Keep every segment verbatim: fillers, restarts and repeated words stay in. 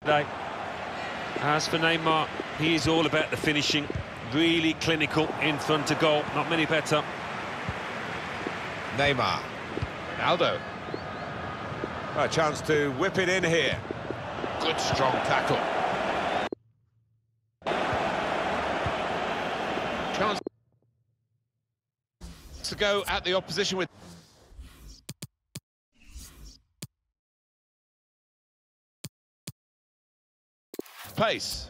today. As for Neymar, he is all about the finishing, really clinical in front of goal, not many better. Neymar. Aldo. A chance to whip it in here. Good strong tackle. Chance to go at the opposition with pace.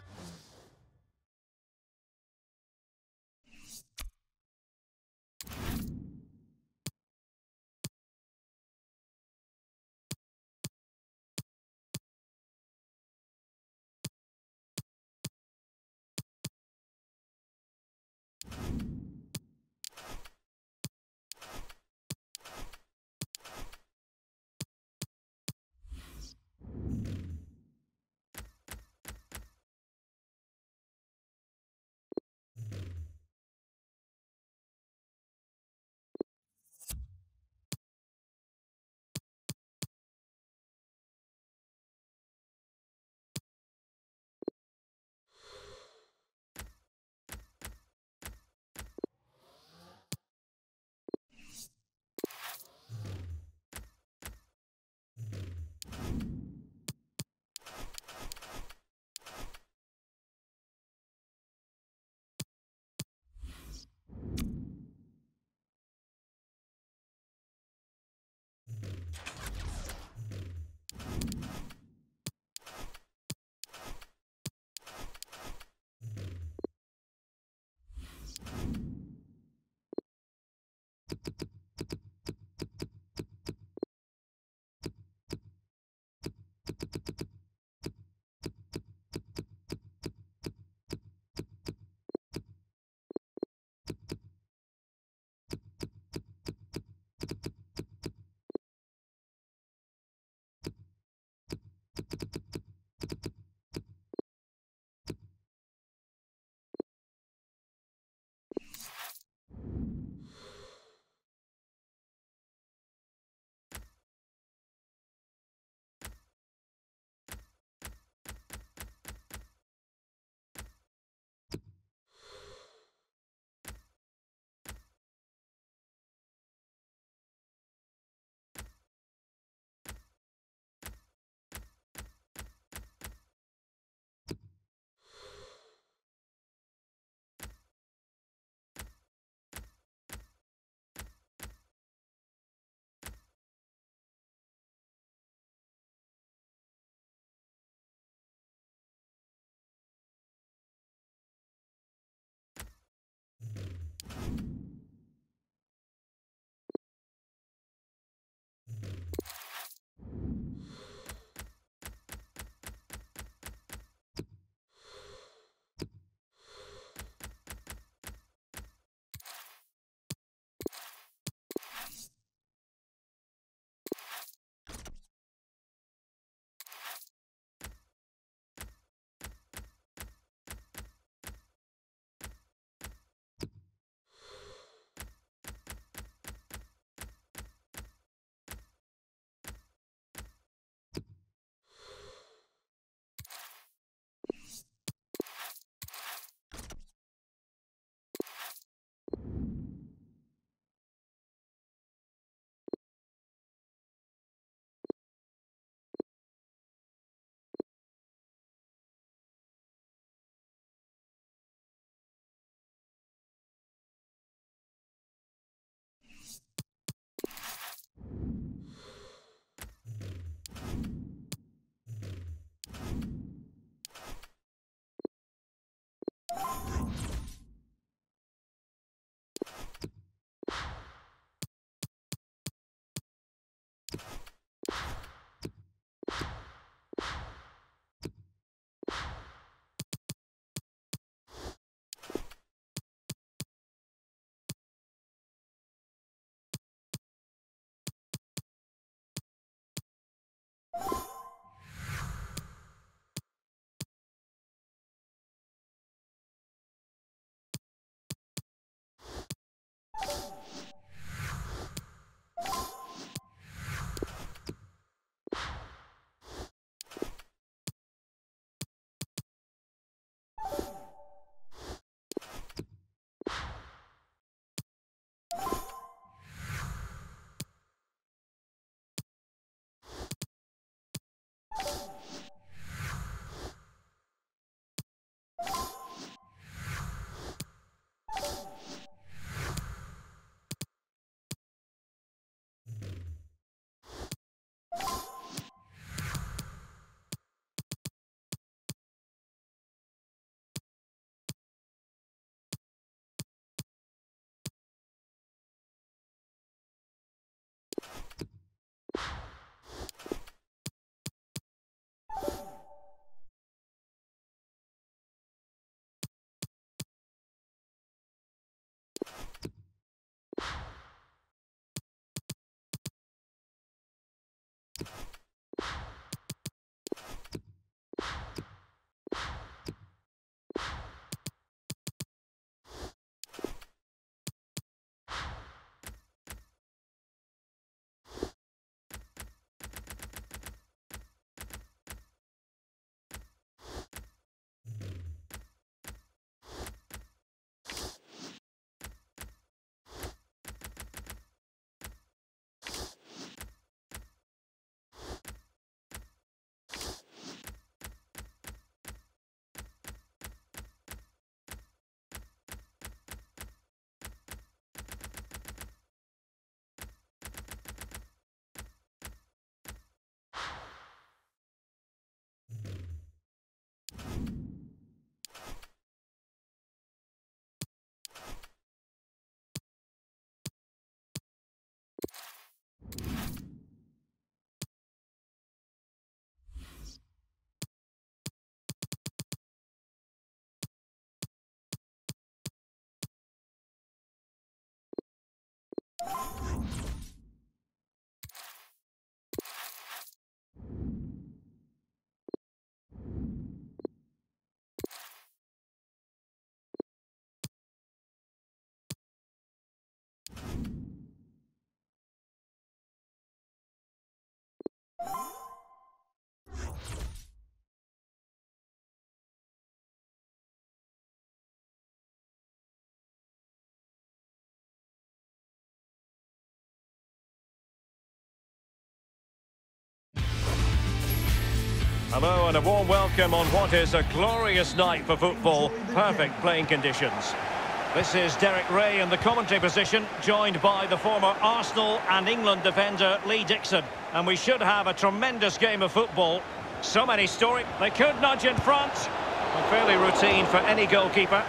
Hello and a warm welcome on what is a glorious night for football. Perfect playing conditions. This is Derek Ray in the commentary position, joined by the former Arsenal and England defender Lee Dixon. And we should have a tremendous game of football. So many stories. They could nudge in front. And fairly routine for any goalkeeper.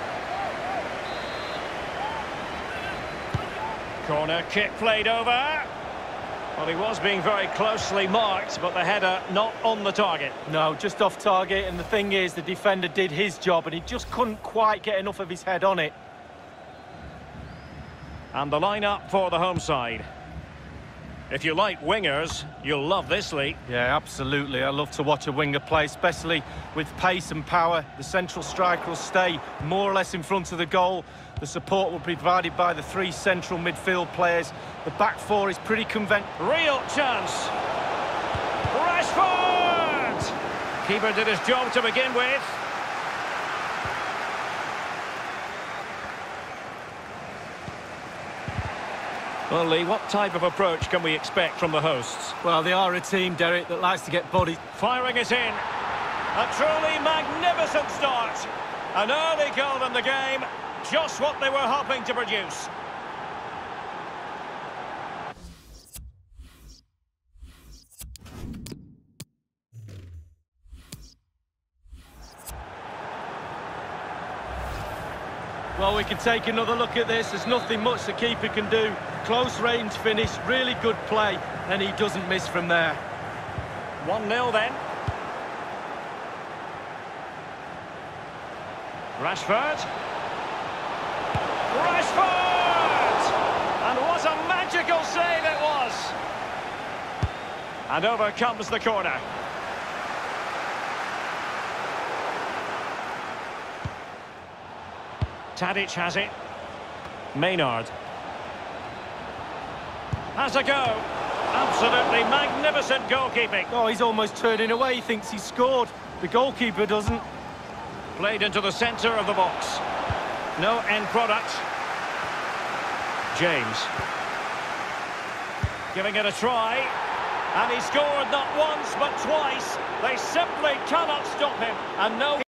Corner kick played over. Well, he was being very closely marked, but the header not on the target. No, just off target, and the thing is, the defender did his job, and he just couldn't quite get enough of his head on it. And the lineup for the home side. If you like wingers, you'll love this, Lee. Yeah, absolutely. I love to watch a winger play, especially with pace and power. The central striker will stay more or less in front of the goal. The support will be provided by the three central midfield players. The back four is pretty conventional. Real chance. Rashford! Keeper did his job to begin with. Well, Lee, what type of approach can we expect from the hosts? Well, they are a team, Derek, that likes to get bodies. Firing it in. A truly magnificent start. An early goal in the game. Just what they were hoping to produce. Well, we can take another look at this. There's nothing much the keeper can do. Close range finish, really good play, and he doesn't miss from there. one nil then. Rashford. Rashford! And what a magical save it was! And over comes the corner. Tadic has it. Maynard. Has a go. Absolutely magnificent goalkeeping. Oh, he's almost turning away. He thinks he's scored. The goalkeeper doesn't. Played into the centre of the box. No end product. James. Giving it a try. And he scored not once but twice. They simply cannot stop him. And no...